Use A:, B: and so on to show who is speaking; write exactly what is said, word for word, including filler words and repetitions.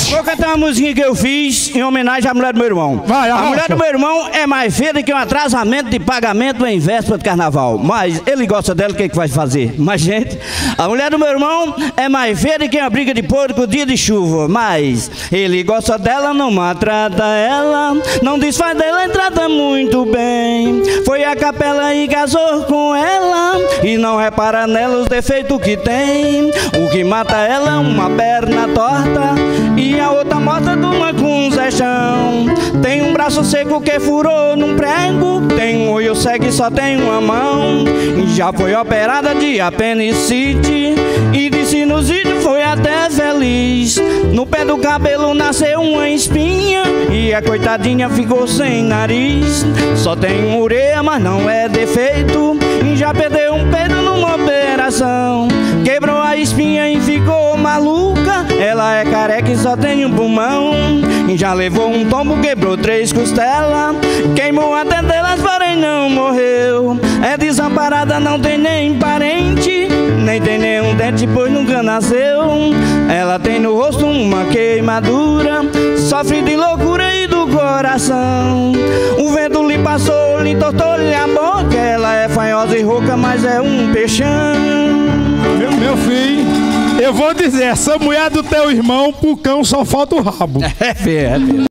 A: Vou cantar uma musiquinha que eu fiz em homenagem à mulher do meu irmão.
B: Vai,
A: a
B: arrocha.
A: mulher do meu irmão é mais feia do que um atrasamento de pagamento em véspera de carnaval. Mas ele gosta dela, o que, que vai fazer? Mas, gente, a mulher do meu irmão é mais feia do que uma briga de porco dia de chuva. Mas ele gosta dela, não maltrata ela, não desfaz dela e trata muito bem. Foi a capela e casou com ela e não repara nela os defeitos que tem. O que mata ela é uma perna torta e a outra morta de uma conzestão. Tem um braço seco que furou num prego, tem um olho cego e só tem uma mão. Já foi operada de apendicite e de sinusite foi até feliz. No pé do cabelo nasceu uma espinha e a coitadinha ficou sem nariz. Só tem ureia, mas não é defeito, e já perdeu um peito numa operação. Quebrou a espinha e ficou maluca, ela é careca e só tem um pulmão. E já levou um tombo, quebrou três costelas, queimou até delas, porém não morreu. É desamparada, não tem nem parente, nem tem nenhum dente, pois nunca nasceu. Ela tem no rosto uma queimadura, sofre de loucura e do coração. O vento lhe passou, lhe entortou-lhe a boca. Ela é fanhosa e rouca, mas é um peixão.
B: Meu, meu filho, eu vou dizer, essa mulher do teu irmão, pro cão só falta o rabo.
A: É, é, é.